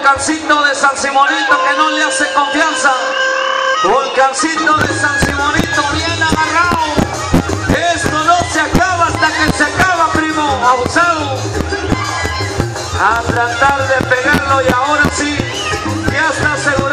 Volcancito de San Simonito que no le hace confianza. Volcancito de San Simonito bien agarrado. Esto no se acaba hasta que se acaba, primo. Abusado. A tratar de pegarlo y ahora sí, ya está seguro.